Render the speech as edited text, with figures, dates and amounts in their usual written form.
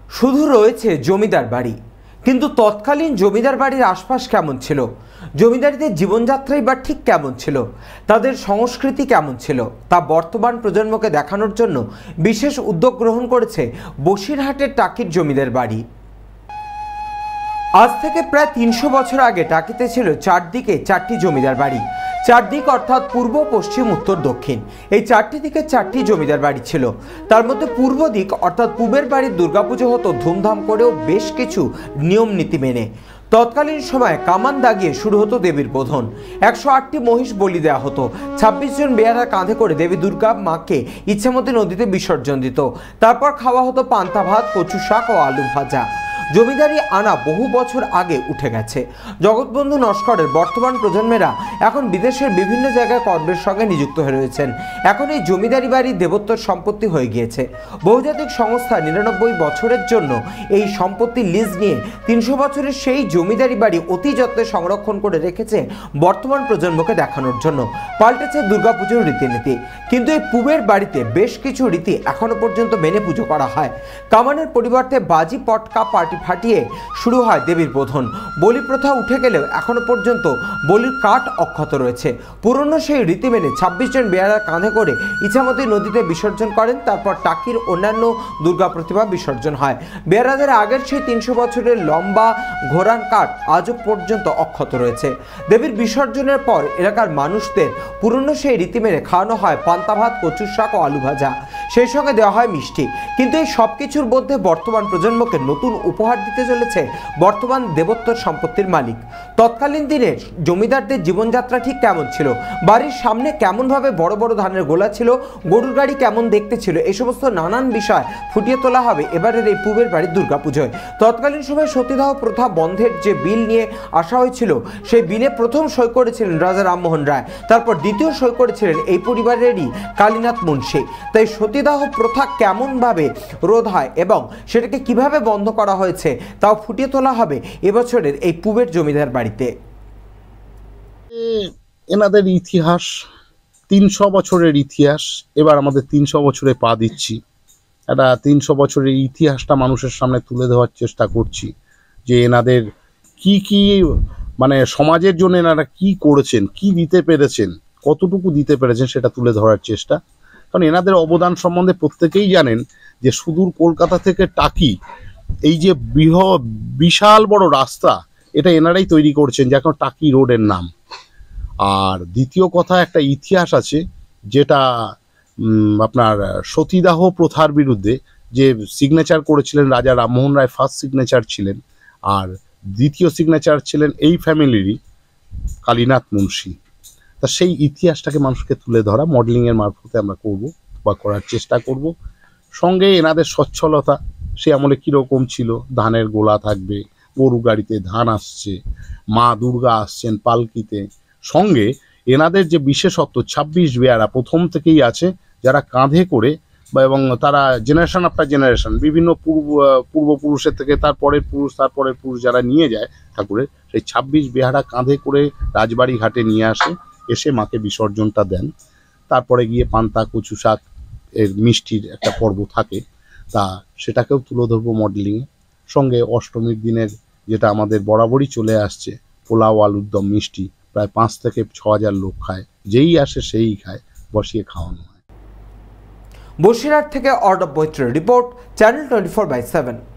শুধু রয়েছে জমিদার বাড়ি, কিন্তু তৎকালীন জমিদার বাড়ির আশপাশ কেমন ছিল, জমিদারদের জীবনযাত্রাই বা ঠিক কেমন ছিল, তাদের সংস্কৃতি কেমন ছিল তা বর্তমান প্রজন্মকে দেখানোর জন্য বিশেষ উদ্যোগ গ্রহণ করেছে বসিরহাটের টাকির জমিদার বাড়ি। আজ থেকে প্রায় ৩০০ বছর আগে টাকিতে ছিল চারদিকে চারটি জমিদার বাড়ি। চারদিক অর্থাৎ পূর্ব, পশ্চিম, উত্তর, দক্ষিণ, এই চারটি দিকে চারটি জমিদার বাড়ি ছিল। তার মধ্যে পূর্ব দিক অর্থাৎ পূবের বাড়ির দুর্গাপুজো হতো ধুমধাম করেও বেশ কিছু নিয়ম নীতি মেনে। তৎকালীন সময়ে কামান দাগিয়ে শুরু হতো দেবীর বোধন। ১০৮টি মহিষ বলি দেওয়া হতো। ২৬ জন বেয়ারা কাঁধে করে দেবী দুর্গা মাকে ইচ্ছামতি নদীতে বিসর্জন দিত। তারপর খাওয়া হতো পান্তা ভাত, কচু শাক ও আলু ভাজা। জমিদারি আনা বহু বছর আগে উঠে গেছে। জগৎবন্ধু নস্করের বর্তমান প্রজন্মেরা এখন বিদেশের বিভিন্ন জায়গায় কর্মের সঙ্গে নিযুক্ত হয়ে রয়েছেন। এখন এই জমিদারি বাড়ি দেবোত্তর সম্পত্তি হয়ে গিয়েছে। বহুজাতিক সংস্থা ৯৯ বছরের জন্য এই সম্পত্তি লিজ নিয়ে ৩০০ বছরের সেই জমিদারি বাড়ি অতি যত্নে সংরক্ষণ করে রেখেছে বর্তমান প্রজন্মকে দেখানোর জন্য। পাল্টেছে দুর্গাপুজোর রীতিনীতি, কিন্তু এই পূবের বাড়িতে বেশ কিছু রীতি এখনো পর্যন্ত মেনে পুজো করা হয়। কামানের পরিবর্তে বাজি, পটকা, পার্টি ফাটিয়ে শুরু হয় দেবীর বোধন। বলি প্রথা উঠে গেলেও এখনো পর্যন্ত বলির কাঠ অক্ষত রয়েছে। পুরনো সেই রীতি মেনে ২৬ জন বেয়ারা কাঁধে করে ইচ্ছামতি নদীতে বিসর্জন করেন। তারপর টাকির অন্যান্য দুর্গা প্রতিমা বিসর্জন হয়। বেয়ারাদের আগের সেই ৩০০ বছরের লম্বা ঘোড়ার কাঠ আজও পর্যন্ত অক্ষত রয়েছে। দেবীর বিসর্জনের পর এলাকার মানুষদের পুরনো সেই রীতি মেনে খাওয়ানো হয় পান্তা ভাত, কচুর শাক ও আলু ভাজা, সেই সঙ্গে দেওয়া হয় মিষ্টি। কিন্তু এই সব কিছুর মধ্যে বর্তমান প্রজন্মকে নতুন উপহার দিতে চলেছে বর্তমান দেবোত্তর সম্পত্তির মালিক। তৎকালীন দিনে জমিদারদের জীবনযাত্রা ঠিক কেমন ছিল, বাড়ির সামনে কেমনভাবে বড় বড় ধানের গোলা ছিল, গরুর গাড়ি কেমন দেখতে ছিল, এই সমস্ত নানান বিষয় ফুটিয়ে তোলা হবে এবারের এই পূবের বাড়ির দুর্গাপুজোয়। তৎকালীন সময় সতীদাহ প্রথা বন্ধের যে বিল নিয়ে আসা হয়েছিল, সেই বিলে প্রথম সই করেছিলেন রাজা রামমোহন রায়, তারপর দ্বিতীয় সই করেছিলেন এই পরিবারেরই কালীনাথ মুন্সী। তাই সতীদাহ প্রথা কেমনভাবে রোধ হয় এবং সেটাকে কিভাবে বন্ধ করা হয়েছে তাও ফুটিয়ে তোলা হবে এবছরের এই পূবের জমিদার বাড়িতে। এনাদের ইতিহাস ৩০০ বছরের ইতিহাস, এবার আমাদের ৩০০ বছরে পা দিচ্ছি। একটা ৩০০ বছরের ইতিহাসটা মানুষের সামনে তুলে দেওয়ার চেষ্টা করছি, যে এনাদের কি কি মানে সমাজের জন্য এনারা কি করেছেন, কি দিতে পেরেছেন, কতটুকু দিতে পেরেছেন সেটা তুলে ধরার চেষ্টা। কারণ এনাদের অবদান সম্বন্ধে প্রত্যেকেই জানেন যে সুদূর কলকাতা থেকে টাকি, এই যে বিশাল বড় রাস্তা, এটা এনারাই তৈরি করছেন, যে এখন টাকি রোডের নাম। আর দ্বিতীয় কথা, একটা ইতিহাস আছে যেটা আপনার সতীদাহ প্রথার বিরুদ্ধে যে সিগনেচার করেছিলেন রাজা রামমোহন রায়, ফার্স্ট সিগনেচার ছিলেন, আর দ্বিতীয় সিগনেচার ছিলেন এই ফ্যামিলিরই কালীনাথ মুন্সী। তা সেই ইতিহাসটাকে মানুষকে তুলে ধরা মডেলিংয়ের মারফতে আমরা করব বা করার চেষ্টা করব। সঙ্গে এনাদের সচ্ছলতা, সে আমলে কীরকম ছিল, ধানের গোলা থাকবে, গরু গাড়িতে ধান আসছে, মা দুর্গা আসছেন পালকিতে। সঙ্গে এনাদের যে বিশেষত্ব, ২৬ বেয়ারা প্রথম থেকেই আছে, যারা কাঁধে করে এবং তারা জেনারেশন আফটার জেনারেশন বিভিন্ন পূর্বপুরুষের থেকে তারপরের পুরুষ যারা নিয়ে যায় ঠাকুরের, সেই ২৬ বেহারা কাঁধে করে রাজবাড়ি ঘাটে নিয়ে আসে, এসে মাকে বিসর্জনটা দেন। তারপরে গিয়ে পান্তা, কচু শাক এর মিষ্টির একটা পর্ব থাকে, তা সেটাকেও তুলে ধরবো মডেলিংয়ে। সঙ্গে অষ্টমীর দিনের যেটা আমাদের বরাবরই চলে আসছে, পোলাও, আলুর দম, মিষ্টি, প্রায় ৫ থেকে ৬,০০০ লোক খায়, যেই আসে সেই খায়, বসিয়ে খাওয়ানো হয়। বসিরহাট থেকে অর্ণব বৈত্রের রিপোর্ট, চ্যানেল 24/7।